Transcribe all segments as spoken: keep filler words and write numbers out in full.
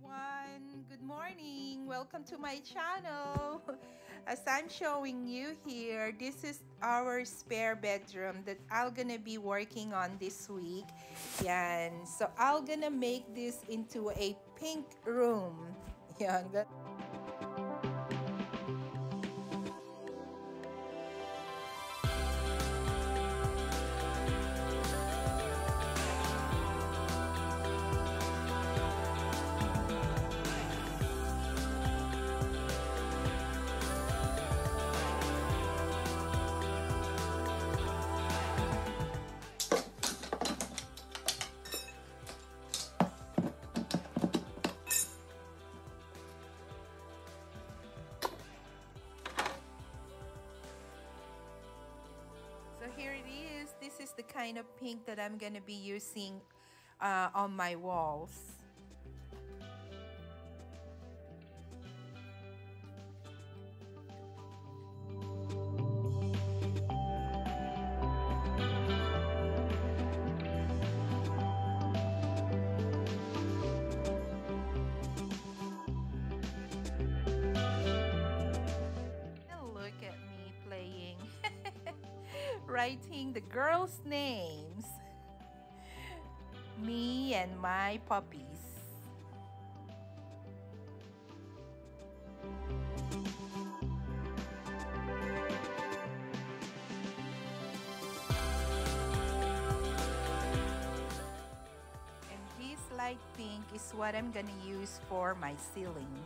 everyone, good morning. Welcome to my channel. As I'm showing you here, this is our spare bedroom that I'm gonna be working on this week. Yan. So I'm gonna make this into a pink room. Yan. So here it is. This is the kind of pink that I'm going to be using uh, on my walls. And look at me playing. Writing the girls' names. Me and my puppies. And this light pink is what I'm gonna use for my ceiling.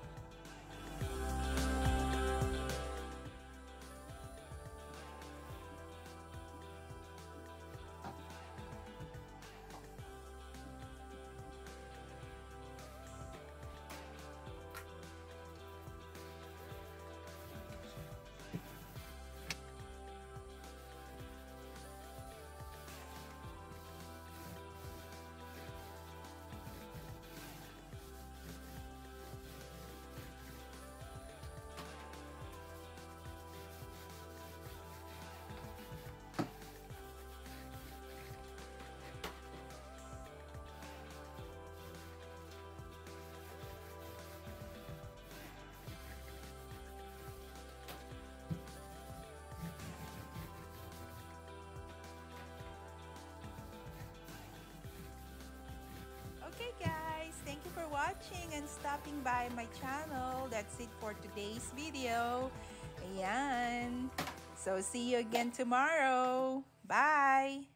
Okay guys, thank you for watching and stopping by my channel. That's it for today's video. Ayan. So see you again tomorrow. Bye!